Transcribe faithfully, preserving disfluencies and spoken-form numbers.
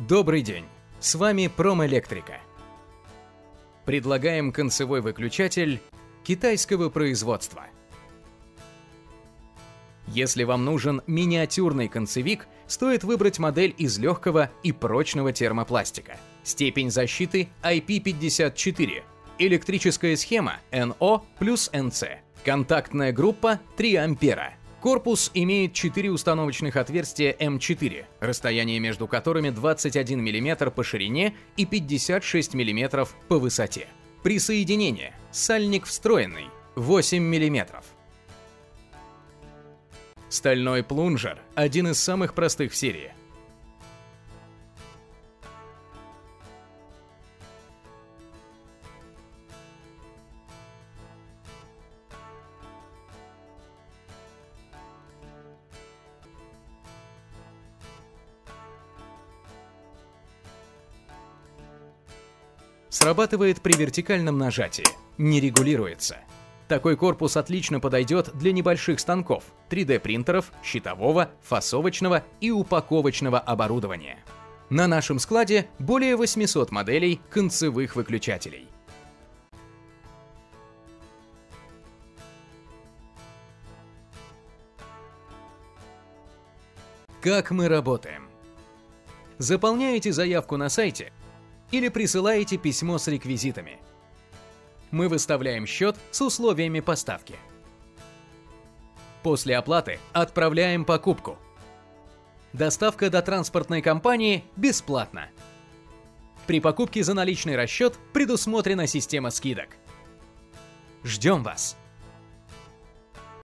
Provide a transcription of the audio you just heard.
Добрый день, с вами Промэлектрика. Предлагаем концевой выключатель китайского производства. Если вам нужен миниатюрный концевик, стоит выбрать модель из легкого и прочного термопластика. Степень защиты ай пи пятьдесят четыре, электрическая схема эн о плюс эн си, контактная группа три ампера. Корпус имеет четыре установочных отверстия эм четыре, расстояние между которыми двадцать один миллиметр по ширине и пятьдесят шесть миллиметров по высоте. Присоединение. Сальник встроенный восемь миллиметров. Стальной плунжер – один из самых простых в серии. Срабатывает при вертикальном нажатии, не регулируется. Такой корпус отлично подойдет для небольших станков, три дэ принтеров, щитового, фасовочного и упаковочного оборудования. На нашем складе более восьмисот моделей концевых выключателей. Как мы работаем? Заполняете заявку на сайте или присылаете письмо с реквизитами. Мы выставляем счет с условиями поставки. После оплаты отправляем покупку. Доставка до транспортной компании бесплатна. При покупке за наличный расчет предусмотрена система скидок. Ждем вас!